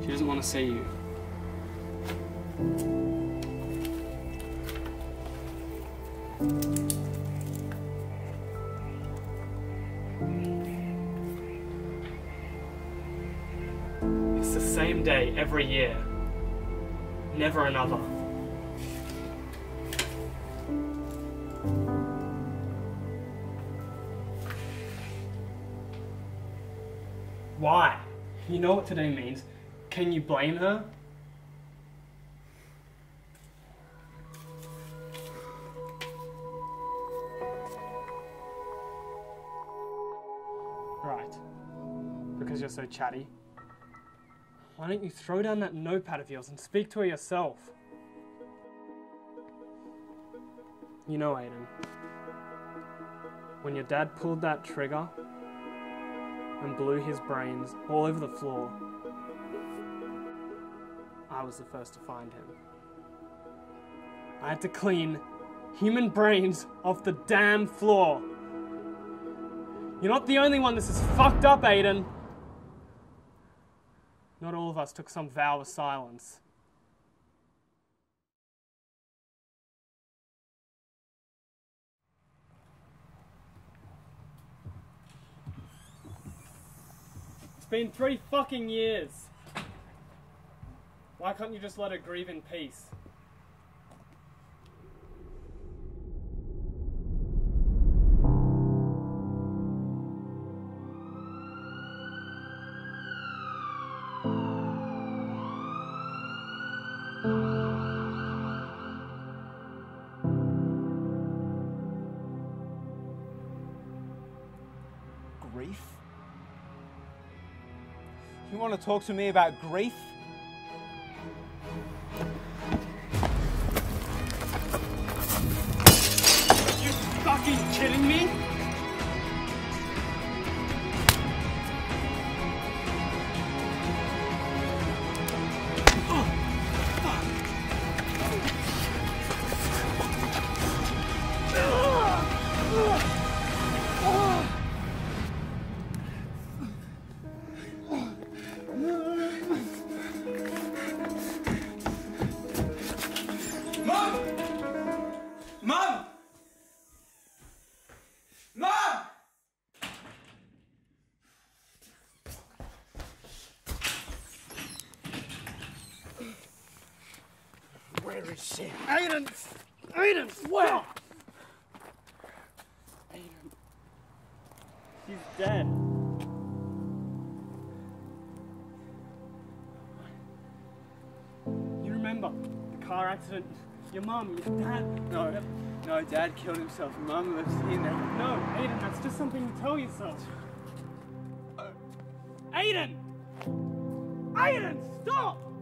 She doesn't want to see you. It's the same day every year. Never another. Why? You know what today means. Can you blame her? Right. Because you're so chatty. Why don't you throw down that notepad of yours and speak to her yourself? You know, Aidyn, when your dad pulled that trigger and blew his brains all over the floor, I was the first to find him. I had to clean human brains off the damn floor. You're not the only one this is fucked up, Aidyn. Not all of us took some vow of silence. It's been 3 fucking years. Why can't you just let her grieve in peace? Grief? You want to talk to me about grief? Are you fucking kidding me? Where is she? Aidyn! Aidyn! Where? Aidyn. She's dead. You remember the car accident? Your mum, your dad? No, Dad killed himself. Mum lives here now. No, Aidyn, that's just something to tell yourself. Aidyn! Aidyn, stop!